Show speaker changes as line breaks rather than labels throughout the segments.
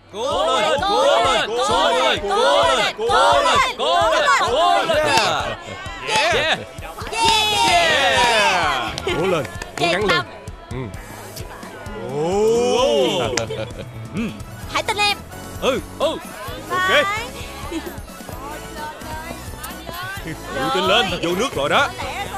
Cố lên, cố lên, cố lên, cố lên, cố lên, cố lên, cố lên. Yeah.
Yeah.
Cố lên, cố gắng lên.
Hãy tin em.
Ok. Tự tin lên, vô nước rồi đó.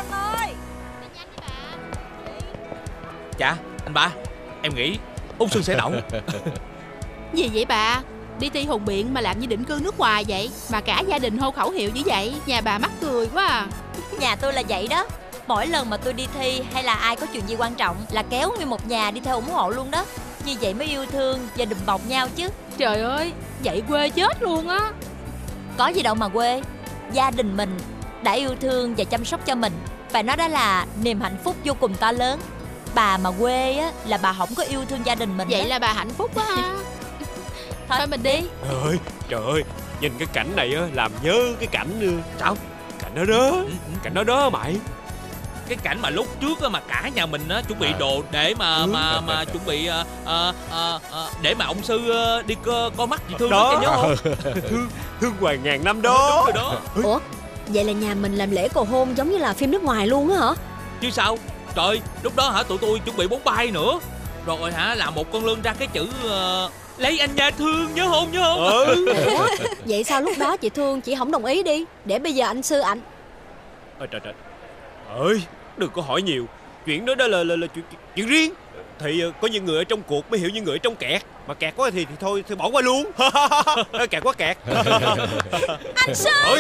Dạ, anh ba, em nghĩ Úc Xuân sẽ đậu.
Gì vậy bà? Đi thi hùng biện mà làm như định cư nước ngoài vậy, mà cả gia đình hô khẩu hiệu như vậy, nhà bà mắc cười quá à.
Nhà tôi là vậy đó. Mỗi lần mà tôi đi thi hay là ai có chuyện gì quan trọng là kéo nguyên một nhà đi theo ủng hộ luôn đó. Như vậy mới yêu thương và đùm bọc nhau chứ.
Trời ơi, vậy quê chết luôn á.
Có gì đâu mà quê. Gia đình mình đã yêu thương và chăm sóc cho mình, và nó đã là niềm hạnh phúc vô cùng to lớn. Bà mà quê á là bà không có yêu thương gia đình mình.
Vậy
đó.
là bà hạnh phúc quá ha. Thôi mình đi.
Trời ơi, nhìn cái cảnh này á, làm nhớ cái cảnh.
Sao?
Cảnh đó đó. Cảnh đó đó mày.
Cái cảnh mà lúc trước á, mà cả nhà mình á chuẩn bị đồ để mà chuẩn bị để mà ông sư đi coi mắt chị Thương đó, nhớ không?
Thương Hoàng ngàn năm đó.
Đúng rồi đó.
Ủa, vậy là nhà mình làm lễ cầu hôn giống như là phim nước ngoài luôn á hả?
Chứ sao? Trời, lúc đó hả tụi tôi chuẩn bị bóng bay nữa. Rồi hả làm một con lưng ra cái chữ lấy anh nha Thương, nhớ không?
Ủa, vậy sao lúc đó chị Thương chị không đồng ý đi, để bây giờ anh sư ảnh.
Trời ơi, đừng có hỏi nhiều. Chuyện đó là chuyện riêng. Thì có những người ở trong cuộc mới hiểu những người ở trong kẹt. Mà kẹt quá thì thôi bỏ qua luôn. Kẹt quá kẹt.
Anh Sơn.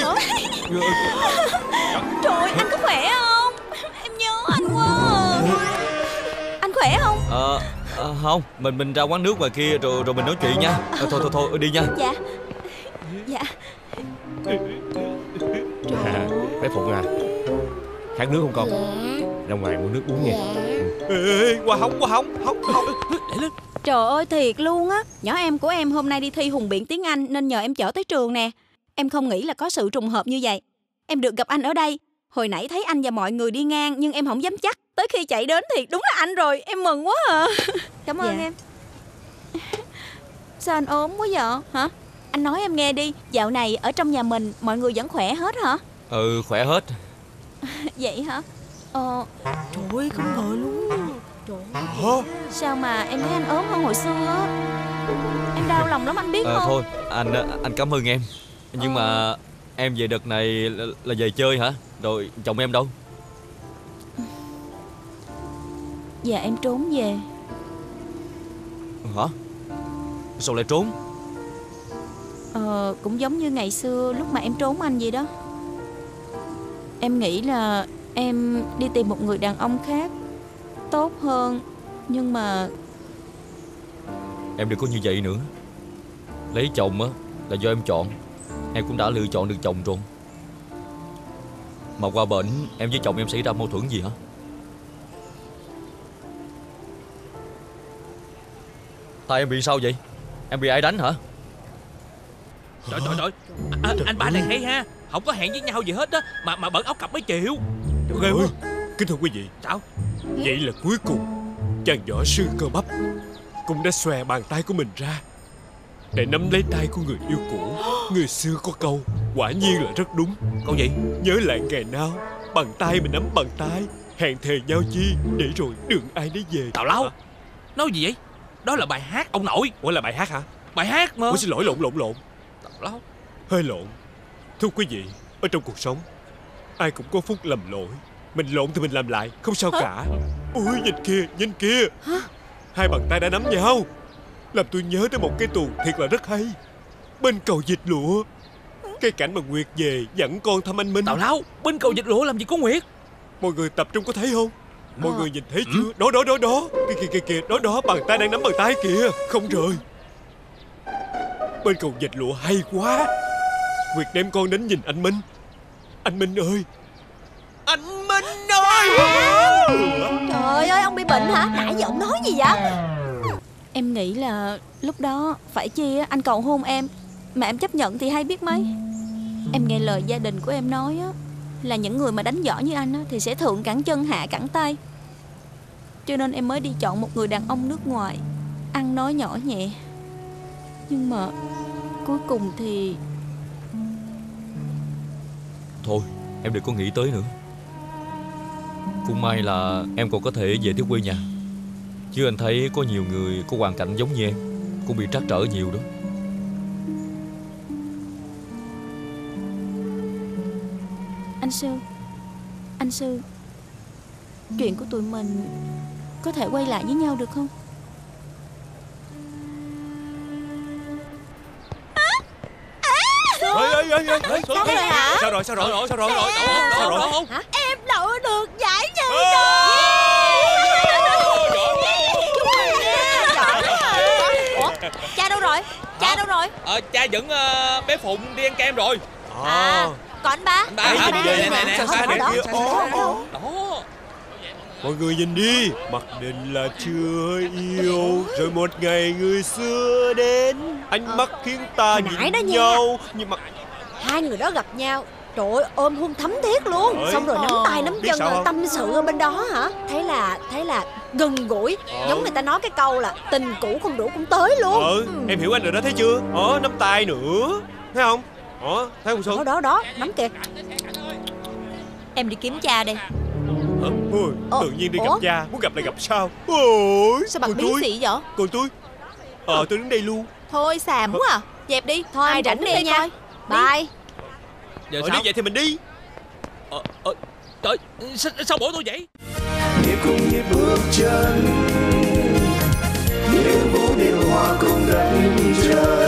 Trời, anh có khỏe không? Em nhớ anh quá à. Anh khỏe không?
Không, mình ra quán nước ngoài kia rồi mình nói chuyện nha. Thôi đi nha.
Dạ. Dạ.
Bé Phụng à, khát nước không con? Ra ngoài mua nước uống nha. Ê, qua hóng.
Để lên.
Trời ơi thiệt luôn á. Nhỏ em của em hôm nay đi thi hùng biện tiếng Anh nên nhờ em chở tới trường nè. Em không nghĩ là có sự trùng hợp như vậy. Em được gặp anh ở đây. Hồi nãy thấy anh và mọi người đi ngang nhưng em không dám chắc. Tới khi chạy đến thì đúng là anh rồi. Em mừng quá à.
Cảm ơn em.
Sao anh ốm quá vậy hả? Anh nói em nghe đi. Dạo này ở trong nhà mình mọi người vẫn khỏe hết hả?
Khỏe hết.
Vậy hả? Trời ơi không ngờ luôn. Trời ơi. Sao mà em thấy anh ốm hơn hồi xưa á? Em đau lòng lắm anh biết không?
Thôi anh cảm ơn em. Nhưng mà em về đợt này là về chơi hả? Rồi chồng em đâu?
Dạ em trốn về.
Hả? Sao lại trốn?
Cũng giống như ngày xưa lúc mà em trốn anh vậy đó. Em nghĩ là em đi tìm một người đàn ông khác tốt hơn. Nhưng mà
Em đừng có như vậy nữa. Lấy chồng á là do em chọn. Em cũng đã lựa chọn được chồng rồi. Mà qua bển em với chồng em xảy ra mâu thuẫn gì hả? Tay em bị sao vậy? Em bị ai đánh hả?
Trời, anh ba này hay ha. Không có hẹn với nhau gì hết á mà bận áo cặp mấy triệu.
Ghê quá. Kính thưa quý vị,
Sao?
vậy là cuối cùng chàng võ sư cơ bắp cũng đã xòe bàn tay của mình ra để nắm lấy tay của người yêu cũ. Người xưa có câu quả nhiên là rất đúng.
Câu gì?
Nhớ lại ngày nào bàn tay mình nắm bàn tay, hẹn thề nhau chi để rồi đường ai nấy về.
Tào lao. Nói gì vậy? Đó là bài hát ông nội.
Ủa là bài hát hả?
Bài hát mà.
Ủa xin lỗi, lộn.
Tào lao.
Hơi lộn. Thưa quý vị, ở trong cuộc sống ai cũng có phút lầm lỗi. Mình lộn thì mình làm lại, không sao cả. Ui nhìn kia. Hai bàn tay đã nắm nhau, làm tôi nhớ tới một cái tuồng thiệt là rất hay. Bên cầu dịch lụa, cái cảnh mà Nguyệt về dẫn con thăm anh Minh.
Tào lao. Bên cầu dịch lụa làm gì có Nguyệt?
Mọi người tập trung có thấy không? Mọi người nhìn thấy chưa? Đó. Kìa, đó, bàn tay đang nắm bàn tay kìa. Không rồi. Bên cầu dịch lụa hay quá. Nguyệt đem con đến nhìn anh Minh. Anh Minh ơi. Anh Minh ơi.
Trời ơi ông bị bệnh hả? Nãy giờ ông nói gì vậy? Em nghĩ là lúc đó phải chi anh cầu hôn em mà em chấp nhận thì hay biết mấy. Em nghe lời gia đình của em nói á, là những người mà đánh võ như anh á, thì sẽ thượng cẳng chân hạ cẳng tay. Cho nên em mới đi chọn một người đàn ông nước ngoài, ăn nói nhỏ nhẹ. Nhưng mà cuối cùng thì...
Thôi em đừng có nghĩ tới nữa. Cũng may là em còn có thể về tới quê nhà. Chứ anh thấy có nhiều người có hoàn cảnh giống như em cũng bị trắc trở nhiều đó.
Anh Sư, chuyện của tụi mình có thể quay lại với nhau được không?
Sao rồi?
Hả? Em đậu được giải nhì. Ủa, cha đâu rồi? Cha đâu rồi?
Cha dẫn bé Phụng đi ăn kem rồi.
À, còn anh ba?
Anh ba hả? Nè,
Đó.
đó.
Mọi người nhìn đi, mặc định là chưa yêu, rồi một ngày người xưa đến, ánh mắt khiến ta
nãy đó
nhìn
nha.
nhau. Nhưng mà
Hai người đó gặp nhau, trời ơi, ôm hôn thấm thiết luôn.
Ơi.
Xong rồi nắm tay nắm
Biết
chân
sao không?
tâm sự ở bên đó hả? Thấy là gần gũi. Giống người ta nói cái câu là tình cũ không đủ cũng tới luôn.
em hiểu anh rồi đó, thấy chưa? Nắm tay nữa, thấy không? Thấy không Xuân?
Đó, nắm kìa.
Em đi kiếm cha đây.
Tự nhiên đi gặp
ủa?
cha, muốn gặp lại gặp sao? Ôi,
Sao bằng
còn
bí
tôi,
xị vậy?
còn tôi tôi đứng đây luôn.
Thôi xàm quá à. Dẹp đi.
Thôi
Ai
anh
rảnh
rảnh
đi
đi nha.
coi.
Bye.
Giờ
Đi
sao?
vậy thì mình đi.
Trời, sao bỏ tôi vậy?
nhịp cùng nhịp bước chân, những vũ điệu hoa cùng đất trời.